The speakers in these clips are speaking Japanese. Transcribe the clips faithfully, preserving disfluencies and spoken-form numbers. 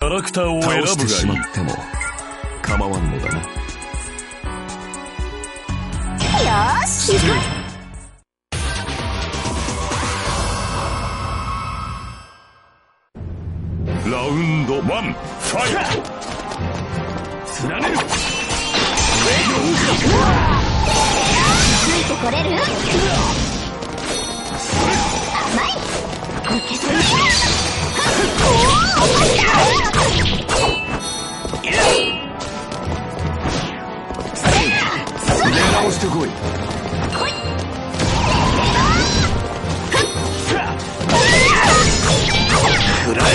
ャラクターを選ぶがいい。 倒してしまっても構わんのだな。 よーし行く。 ラウンドワンファイト。 つられる。 ついてこれる？甘い。受け取り。 出直してこい。 くらえ。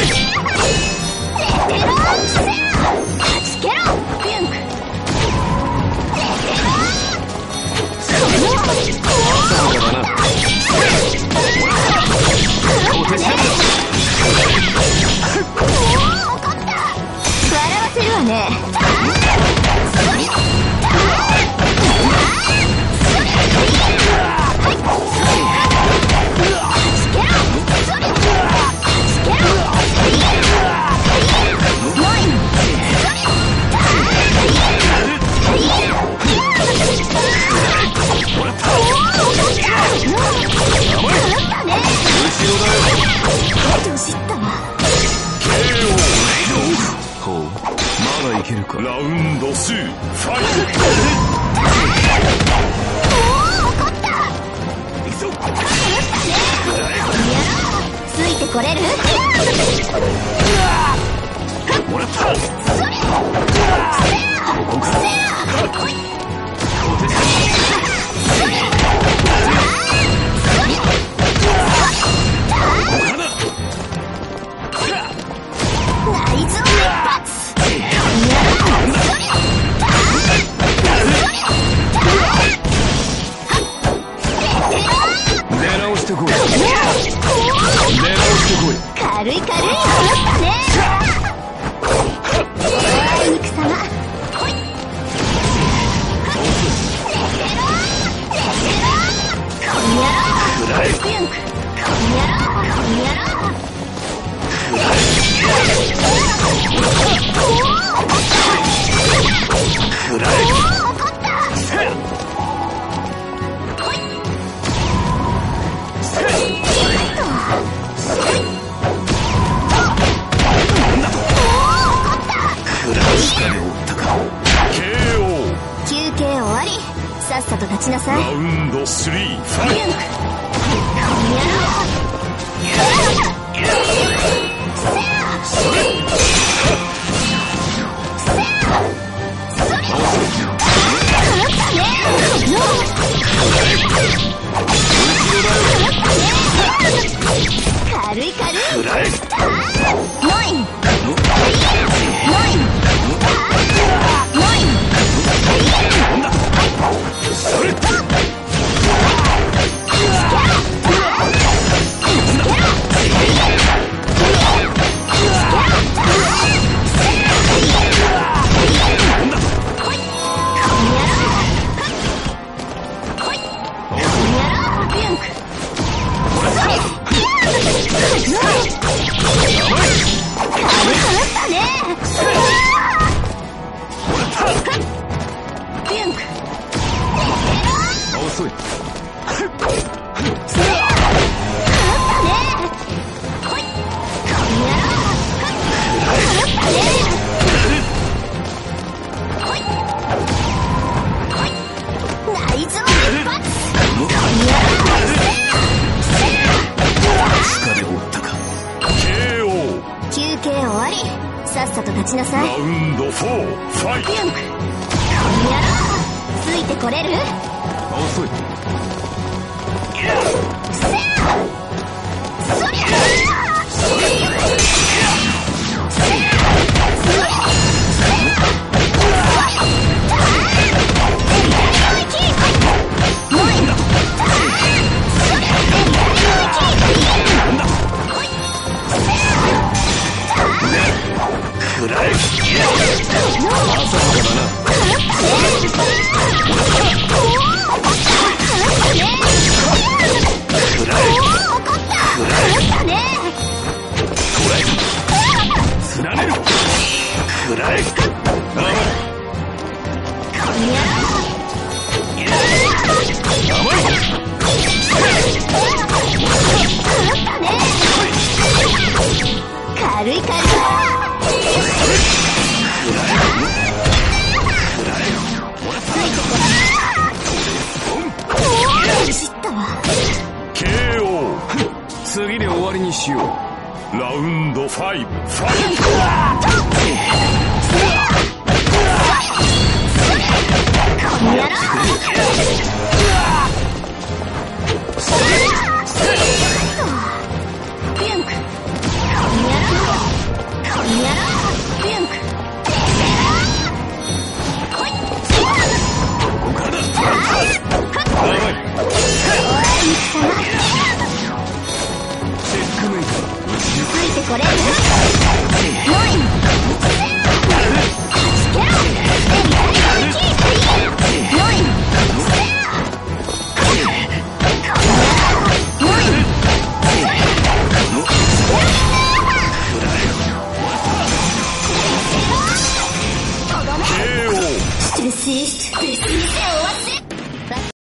ラウンドツーファイト。 ついてこれる？ もらった。 軽い軽い。肉様。さっさと立ちなさい。 ラウンドスリーファイト。 軽い軽い。さっさと立ちなさい。 ラウンドフォーファイト。 ついてこれる？ 遅い。 つられる。 食らえ。 軽い軽い。 ケーオー。 次で終わりにしよう。 ラウンドファイブ、ファイト。 やろう。これステルシーステルシー